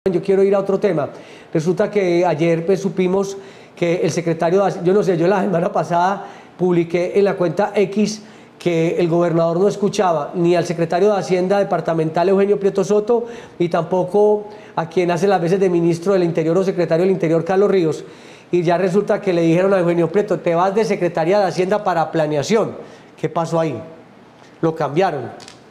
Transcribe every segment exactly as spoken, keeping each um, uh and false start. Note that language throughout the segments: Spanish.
Yo quiero ir a otro tema. Resulta que ayer pues, supimos que el secretario, de, yo no sé, yo la semana pasada publiqué en la cuenta X que el gobernador no escuchaba ni al secretario de Hacienda departamental Eugenio Prieto Soto, ni tampoco a quien hace las veces de ministro del Interior o secretario del Interior, Carlos Ríos. Y ya resulta que le dijeron a Eugenio Prieto, te vas de Secretaría de Hacienda para Planeación. ¿Qué pasó ahí? Lo cambiaron.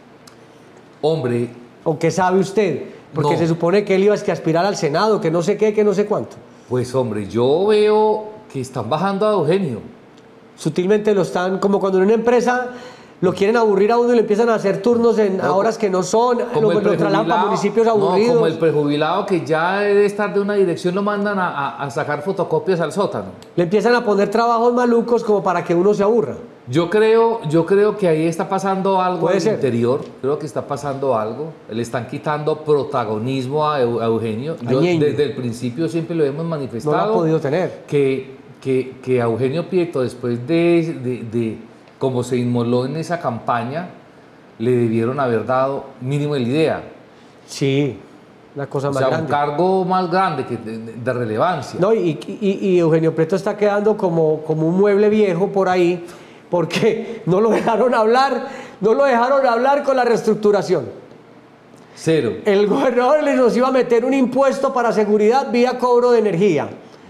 Hombre. ¿O qué sabe usted? Porque no. se supone que él iba a que aspirar al Senado, que no sé qué, que no sé cuánto. Pues hombre, yo veo que están bajando a Eugenio. Sutilmente lo están, como cuando en una empresa lo quieren aburrir a uno y le empiezan a hacer turnos en no, a horas que no son, lo, lo trasladan para municipios aburridos. No, como el prejubilado que ya debe estar de una dirección lo mandan a, a, a sacar fotocopias al sótano. Le empiezan a poner trabajos malucos como para que uno se aburra. Yo creo, yo creo que ahí está pasando algo Puede en el ser. interior, creo que está pasando algo, le están quitando protagonismo a, a Eugenio. Yo, desde el principio siempre lo hemos manifestado. No lo ha podido tener. Que, que, que a Eugenio Prieto, después de, de, de como se inmoló en esa campaña, le debieron haber dado mínimo de la idea. Sí, la cosa o más sea, grande. un cargo más grande, que de, de relevancia. No, y, y, y Eugenio Prieto está quedando como, como un mueble viejo por ahí, porque no lo dejaron hablar, no lo dejaron hablar con la reestructuración. Cero. El gobernador les nos iba a meter un impuesto para seguridad vía cobro de energía.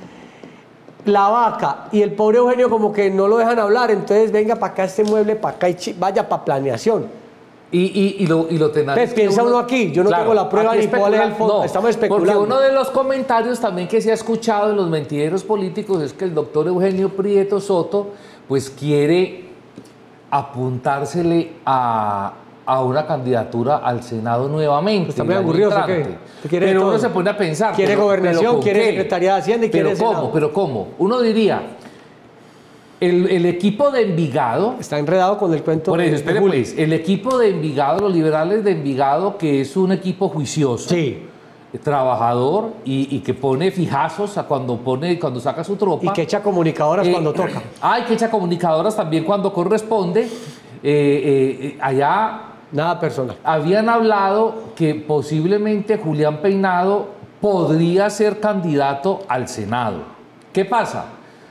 La vaca y el pobre Eugenio como que no lo dejan hablar, entonces venga para acá este mueble, para acá y vaya para planeación. Y, y, y lo, y lo tenaz pues piensa uno, uno aquí, yo no claro, tengo la prueba ni cuál es el fondo, no, estamos especulando. Porque uno de los comentarios también que se ha escuchado en los mentideros políticos es que el doctor Eugenio Prieto Soto pues quiere apuntársele a, a una candidatura al Senado nuevamente. Pues está muy aburrido, ¿qué? Pero todo? Uno se pone a pensar. Quiere pero, gobernación, pero quiere qué? Secretaría de Hacienda y pero quiere cómo, Senado. Pero ¿cómo? Uno diría, el, el equipo de Envigado... Está enredado con el cuento. Por eso, espere pues, el equipo de Envigado, los liberales de Envigado, que es un equipo juicioso. Sí. Trabajador y, y que pone fijazos a cuando pone cuando saca su tropa. Y que echa comunicadoras eh, cuando toca. Ay, que echa comunicadoras también cuando corresponde. Eh, eh, allá... Nada personal. Habían hablado que posiblemente Julián Peinado podría ser candidato al Senado. ¿Qué pasa?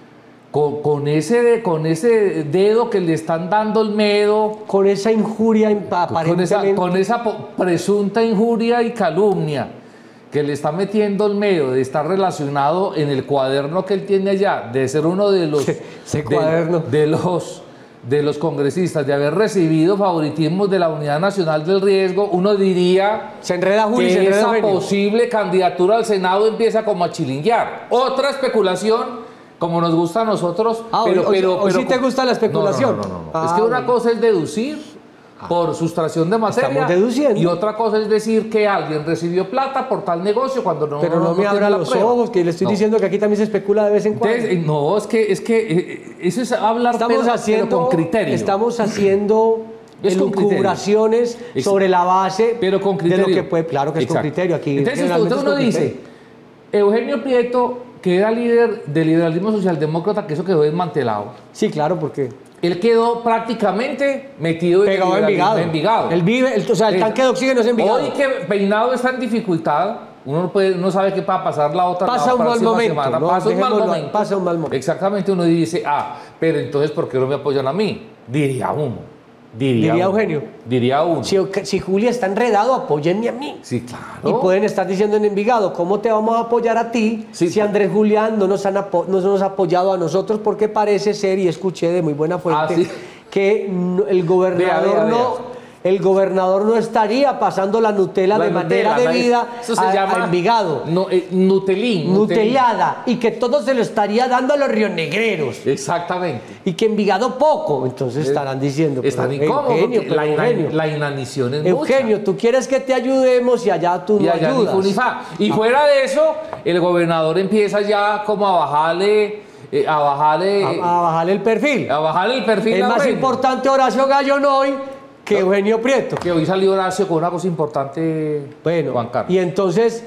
Con, con, ese, con ese dedo que le están dando el medo... Con esa injuria aparentemente... Con esa, con esa presunta injuria y calumnia que le está metiendo el medio de estar relacionado en el cuaderno que él tiene allá, de ser uno de los, ese cuaderno. De, de los, de los congresistas, de haber recibido favoritismos de la Unidad Nacional del Riesgo, uno diría se enreda Juli, que se enreda esa Eugenio. posible candidatura al Senado empieza como a chilinguear. Otra especulación, como nos gusta a nosotros. Ah, pero, hoy, pero, hoy, pero, hoy sí te gusta la especulación. No, no, no, no, no. Ah, es que una bueno. cosa es deducir por sustracción de materia. Estamos deduciendo. Y otra cosa es decir que alguien recibió plata por tal negocio cuando no. Pero no, no me no abra los prueba. ojos, que le estoy no. diciendo que aquí también se especula de vez en cuando. Entonces, no, es que, es que eso es hablar estamos pero, haciendo, pero con criterio. Estamos haciendo elucubraciones sobre la base pero con criterio. de lo que puede. Claro que es Exacto. con criterio. Aquí entonces usted uno dice, Eugenio Prieto, que era líder del liberalismo socialdemócrata, que eso quedó desmantelado. Sí, claro, porque... Él quedó prácticamente metido pegado en Envigado. Envigado. Él vive, el, o sea, el es, tanque de oxígeno es Envigado. Hoy que Peinado está en dificultad, uno no, puede, no sabe qué va a pasar la otra pasa la un mal momento, semana. No, pasa un mal momento. Pasa un mal momento. Exactamente, uno dice, ah, pero entonces ¿por qué no me apoyan a mí? Diría uno. Diría, Diría uno, Eugenio. Diría uno. Si, si Julia está enredado, apóyenme a mí. Sí, claro. Y pueden estar diciendo en Envigado, ¿cómo te vamos a apoyar a ti sí, si Andrés Julián no nos, han apo no nos ha apoyado a nosotros? Porque parece ser, y escuché de muy buena fuente, ah, ¿sí? que el gobernador vea, vea, vea. no... El gobernador no estaría pasando la Nutella la de manera debida eso se a, llama a Envigado. No, eh, nutelín. Nutelada. Y que todo se lo estaría dando a los rionegreros. Exactamente. Y que Envigado poco. Entonces estarán diciendo. Están incómodos. Eugenio, la, Eugenio, la inanición es Eugenio, mucha. tú quieres que te ayudemos y allá tú y no allá ayudas. Ni fu ni fa. Y ah. fuera de eso, el gobernador empieza ya como a bajarle... Eh, a bajarle... A, a bajarle el perfil. A bajarle el perfil. Es más Eugenio. Importante Horacio Gallo hoy que Eugenio Prieto. Que hoy salió Horacio con una cosa importante, bueno, Juan Carlos. Y entonces,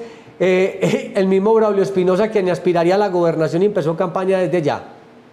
eh, el mismo Braulio Espinosa, quien aspiraría a la gobernación, empezó campaña desde ya.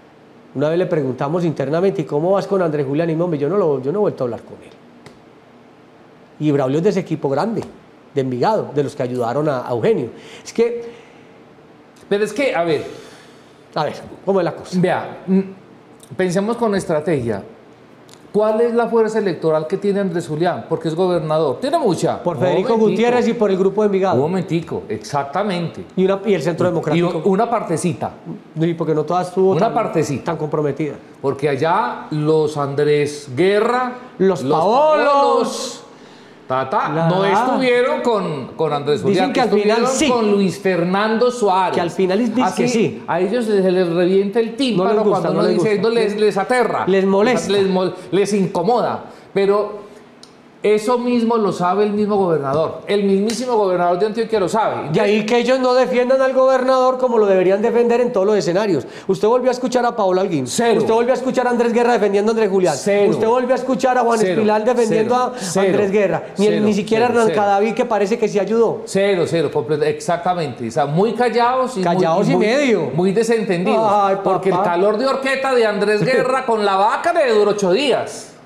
Una vez le preguntamos internamente, ¿y cómo vas con Andrés Julián? Y hombre, yo no, lo, yo no he vuelto a hablar con él. Y Braulio es de ese equipo grande. de Envigado, de los que ayudaron a, a Eugenio. Es que, Pero es que, a ver, a ver, ¿cómo es la cosa? vea, mm, pensemos con estrategia. ¿Cuál es la fuerza electoral que tiene Andrés Julián? Porque es gobernador. Tiene mucha. Por Un Federico momentico. Gutiérrez y por el grupo de Un Envigado. momentico, exactamente. Y, una, y el Centro Y Democrático. una partecita. Y porque no todas estuvo Una tan, partecita. tan comprometida. Porque allá los Andrés Guerra, Los Paolos, ta, ta, La- no estuvieron con, con Andrés Dicen Julián, que al final estuvieron sí. con Luis Fernando Suárez. Que al final es- dice Así, que sí. A ellos les, se les revienta el tímpano No les gusta, cuando no uno les dice, gusta. no les, les aterra. Les molesta. Les, mol- les incomoda. Pero eso mismo lo sabe el mismo gobernador. El mismísimo gobernador de Antioquia lo sabe. Y ahí que ellos no defiendan al gobernador como lo deberían defender en todos los escenarios. Usted volvió a escuchar a Paola Alguín. Cero. Usted volvió a escuchar a Andrés Guerra defendiendo a Andrés Julián. Cero. Usted volvió a escuchar a Juan Cero. Espilar defendiendo Cero. a Cero. Andrés Guerra. Ni, el- Cero. ni siquiera Cero. Hernán Cero. Cadavid, que parece que sí ayudó. Cero, cero, completo, exactamente. O sea, muy callados y Callados muy, y muy- medio. Muy desentendidos. Ay, porque el papá. calor de horqueta de Andrés Guerra con la vaca le duró ocho días.